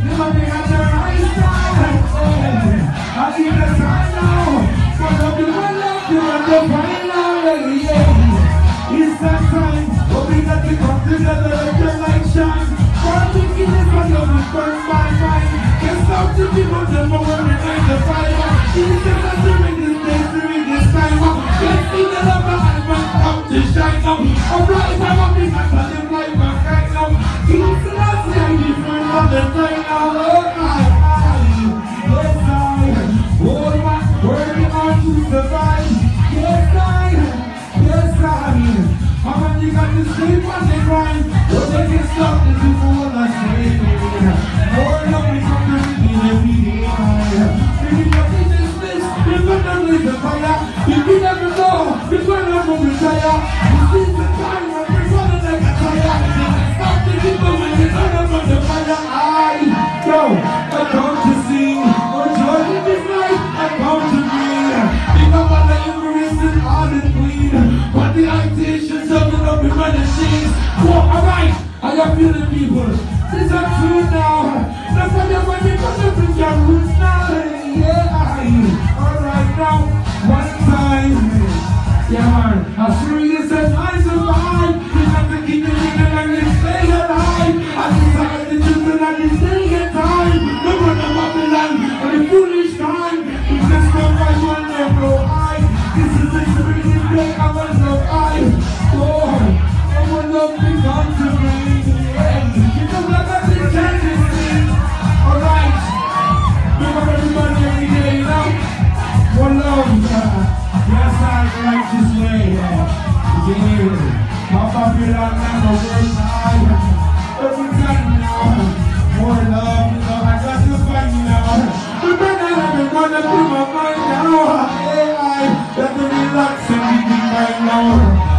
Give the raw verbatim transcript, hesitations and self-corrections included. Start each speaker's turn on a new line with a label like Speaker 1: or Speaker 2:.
Speaker 1: Never be at the right time. I need the time now. But I'll be my love, you want to find out. Yeah. It's that time. But we got to come together like the light shine. For wickedness, I love it, burn my mind. Can't stop to people, them are wearing like the fire. Jesus, I'm doing this day, doing this time. Can't see the love of my man come to shine now. I'm right, I'm up in my body, like my kind now. Keep the last day, different from the time now. Oh my God, yes I, all my working hard to survive. Yes I, yes I, how many got to sleep on the grind? But they can stop the people when I say more love me from the beginning every day. Maybe nothing is this, we're gonna lose the fire. If you never know, we're gonna go retire. This is the time when we're gonna like a tire. Stop the people when we're gonna run the fire. I, yo, I come to sing, or joy in this night, I come to breathe. Think about the Emirates and all the queen. But the actions coming up in my machines. Well, alright, how you feeling, people? This is true now. That's why you're going to come up with your roots now. Yeah, alright now, one time. Yeah, man, I serious and I survive. You have to keep it in and you stay alive. I decided to choose and I can stay in time. No one of Babylon or the foolish time. We just come by one level high. This is the serious day I want to I. Oh, I want to be gone to me. You know what I think can be seen. Alright. Remember everybody every day, you know? One love. Yes, I like this way. Yeah. How popular now, the world high. Every time now. More love, you know, I got to find you now. Remember that I'm gonna put my mind now. Hey, I got to relax and be right now.